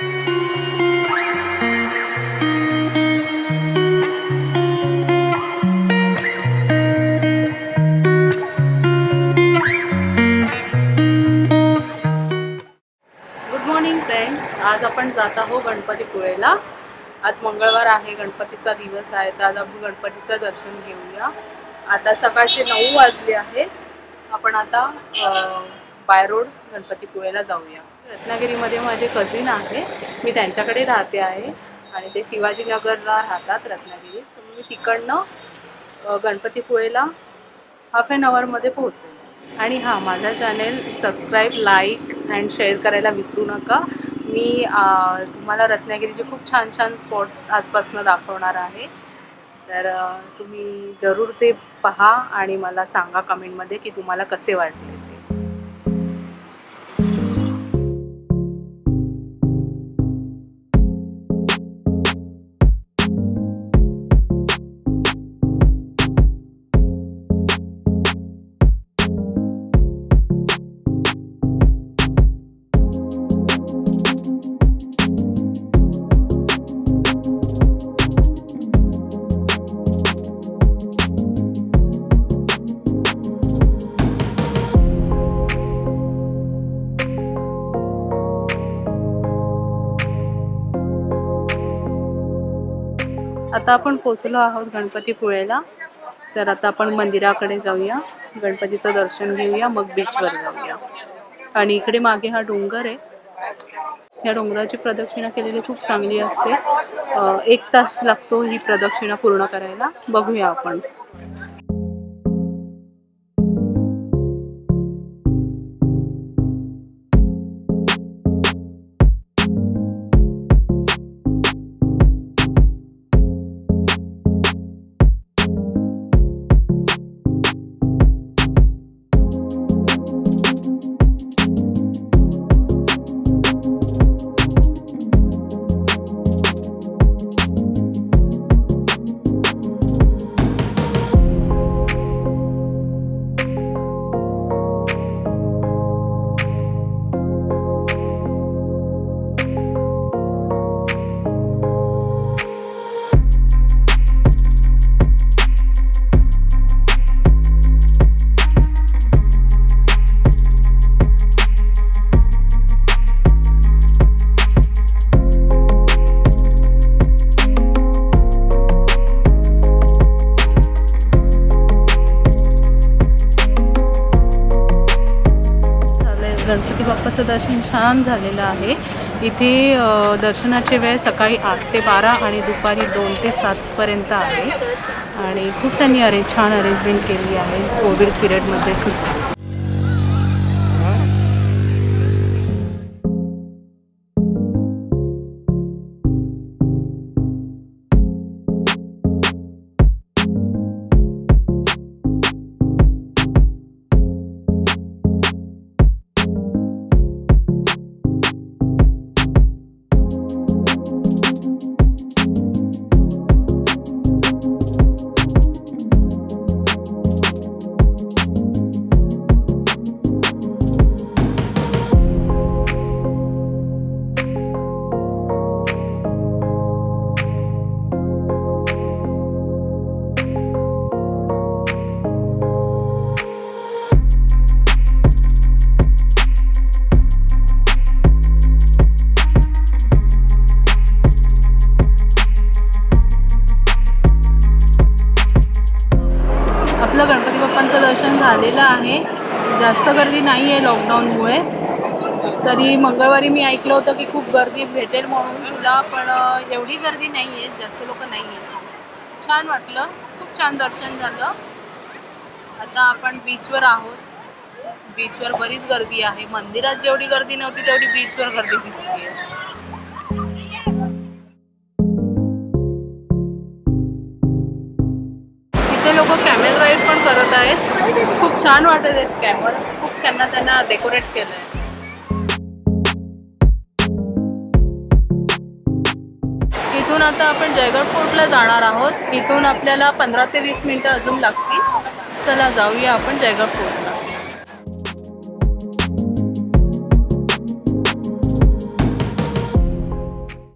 आज आपण जात आहोत गणपतीपुळेला। आज मंगळवार आहे, गणपतीचा दिवस आहे, तर आज आपण गणपतीचं दर्शन घेऊया। आता सकाळचे 9 वाजले आहे। आपण आता बाय रोड गणपतीपुळेला जाऊया। रत्नागिरीमध्ये माझे कझिन आहे, मी त्यांच्याकडे राहते आहे आणि ते शिवाजीनगरला राहतात रत्नागिरीत। तर मी तिकडनं गणपतीपुळेला हाफ एन आवरमध्ये पोहोचेन। आणि हां, माझा channel subscribe, like and share करायला विसरू नका। मी तुम्हाला रत्नागिरीचे खूप छान छान स्पॉट आजपासून दाखवणार आहे, तर तुम्ही जरूर ते पहा आणि मला सांगा कमेंटमध्ये की तुम्हाला कसे वाटले ते। आता आपण पोहोचलो आहोत गणपतीपुळेला, तर आता आपण मंदिराकडे जाऊया, गणपतीचं दर्शन घेऊया, मग बीचवर जाऊया। आणि इकडे मागे हा डोंगर आहे, या डोंगराची प्रदक्षिणा केलेली खूप चांगली असते। 1 तास लागतो ही प्रदक्षिणा पूर्ण करायला। बघूया आपण। गणपती बाप्पाचं दर्शन छान झालेलं आहे। इथे दर्शनाची वेळ सकाळी 8 ते 12 आणि दुपारी 2 ते 7 पर्यंत आहे आणि खूप त्यांनी छान अरेंजमेंट केली आहे कोविड पिरियडमध्ये सुद्धा। आपलं गणपती बाप्पांचं दर्शन झालेलं आहे। जास्त गर्दी नाही आहे लॉकडाऊनमुळे, तरी मंगळवारी मी ऐकलं होतं की खूप गर्दी भेटेल म्हणून तुला, पण एवढी गर्दी नाही आहे, जास्त लोक नाही आहेत। छान वाटलं, खूप छान दर्शन झालं। आता आपण बीचवर आहोत, बीचवर बरीच गर्दी आहे। मंदिरात जेवढी गर्दी नव्हती तेवढी बीचवर गर्दी दिसते। इथे लोक कॅमेल राईड पण करत आहेत, खूप छान वाटत आहेत कॅमल, खूप त्यांना डेकोरेट केलंय। इथून आता आपण जयगड फोर्टला जाणार आहोत। इथून आपल्याला 15 ते 20 मिनिटं अजून लागतील। चला जाऊया आपण जयगड फोर्ट।